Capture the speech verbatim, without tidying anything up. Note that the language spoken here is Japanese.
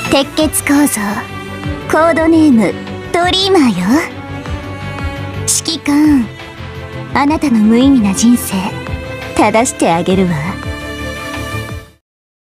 鉄血構造、コードネームドリーマーよ。指揮官、あなたの無意味な人生正してあげるわ。